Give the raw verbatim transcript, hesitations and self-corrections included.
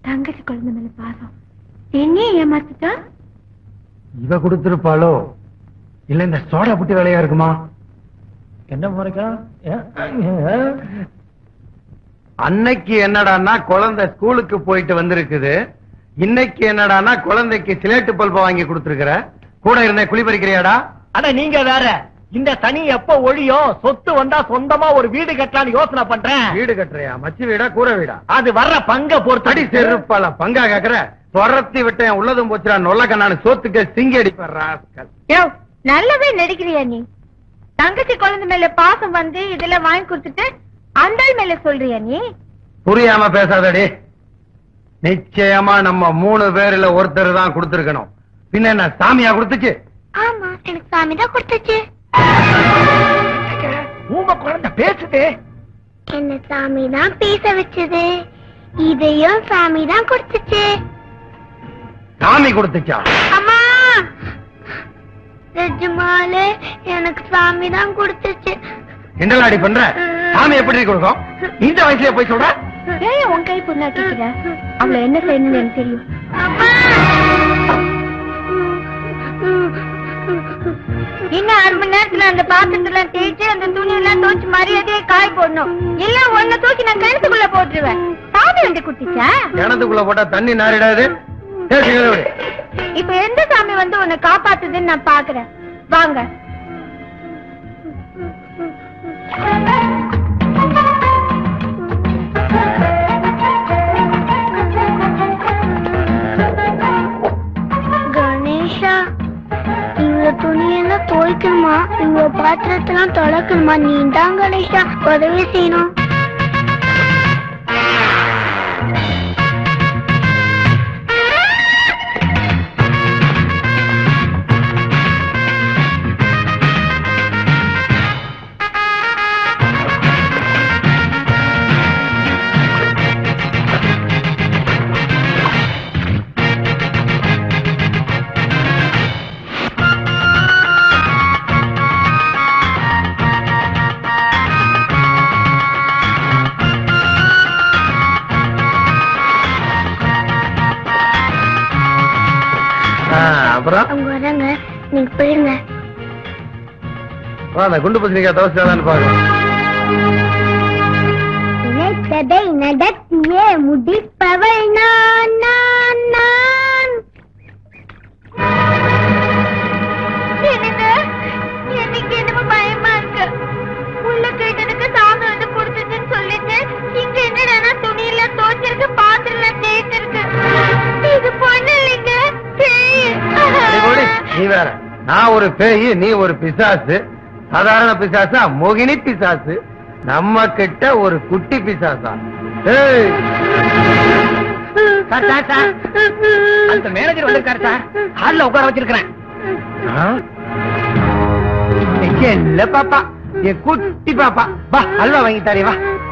தங்கச்சி குழந்தை மேல பாசம் என்னையே ஏமாத்திட்டா. இவ கொடுத்திருப்பாளோ இல்ல இந்த சோடா புட்டி வேலையா இருக்குமா? என்ன முறைக்கா? அன்னைக்கு என்னடான்னா குழந்தை ஸ்கூலுக்கு போயிட்டு வந்திருக்குது. இன்னைக்கு என்னடான்னா குழந்தைக்கு சிலேட்டு பல்ப வாங்கி கொடுத்திருக்கிற. கூட இருந்த குழி பறிக்கிறியாடா? அட நீங்க வேற. இந்த தனி எப்ப ஒழியும்? சொத்து வந்தா சொந்தமா ஒரு வீடு கட்டலான்னு யோசனை பண்றேன். வீடு கட்டுறியா? மச்சி வீடா கூரை வீடா? அது வர்ற பங்க பொறுத்தடி. செருப்பால பங்கா கேக்குற? துரத்தி விட்டேன் உள்ளதும் போச்சுடா. நொல்ல கண்ணானு சோத்துக்கு சிங்கி அடிப்ப. நல்லாவே நடிக்கிறியா நீ? தங்கச்சி குழந்தை மேல பாசம் வந்து இதெல்லாம் வாங்கி கொடுத்துட்டு அந்த மேல சொல்றியா நீ? புரியாம பேசாதடி. நிச்சயமா நம்ம மூணு பேர்ல ஒருத்தர் தான் கொடுத்திருக்கணும். பின்ன என்ன சாமியா கொடுத்துச்சு? ஆமா, எனக்கு சாமி தான் கொடுத்துச்சு. உங்க குழந்தை பேசுது. என்ன சாமி தான் பேச வச்சது. இதையும் சாமி தான் கொடுத்துச்சு. சாமி கொடுத்துச்சா? அம்மா, நிஜமாலே எனக்கு சாமி தான் கொடுத்துச்சு. என்னடி பண்ற? சாமி எப்படி கொடுக்கும்? இந்த வயசுல போய் சொல்ற? ஏன் உன் கை புண்ணாட்டிக்கிற? அவளை என்ன செய்யணும்னு எனக்கு தெரியும். இன்னும் அரை மணி நேரத்துல அந்த பாத்திரத்துல தேய்ச்சி அந்த துணி எல்லாம் தோச்சு மரியாதையை காய போடணும். இல்ல ஒன்ன தூக்கி நான் கிணத்துக்குள்ள போட்டுருவேன். சாமி வந்து குட்டிச்சா? கிணத்துக்குள்ள போட்டா தண்ணி நாரிடாது. இப்ப எந்த சாமி வந்து உன்னை காப்பாத்துதுன்னு நான் பாக்குறேன். வாங்க. கணேஷா, இவ்வளவு துணியெல்லாம் துவைக்கணுமா? இவ்வளவு பாத்திரத்தெல்லாம் தொலைக்கணுமா? நீ தான் கணேஷா உதவி செய்யணும். அவங்க வராங்க, நீங்க போயிருங்க. குண்டு பத்திரிக்கா தவசாதான் பாருங்க. நினைத்ததை நடத்தியே முடிப்பவள் நான் நான் நான். எனக்கு என்னமோ பயமா இருக்கு. உள்ள கேட்டதுக்கு சாமி வந்து கொடுத்துச்சுன்னு சொல்லிட்டு இங்க என்னடா துணியில தோச்சிருக்கு, பாத்திரம் தேய்ச்சிருக்கு. இது பொண்ணு இல்லைங்க, நீ வேற. நான் ஒரு பேய், நீ ஒரு பிசாசு. சாதாரண பிசாசா? மோகினி பிசாசு. நம்ம கிட்ட ஒரு குட்டி பிசாசா? அந்த மேனேஜர் வந்திருக்காரு சார். ஹால்ல உட்கார வச்சிருக்கிறேன். இல்ல பாப்பா, என் குட்டி பாப்பா. வா, அல்வா வாங்கி தரேன். வா.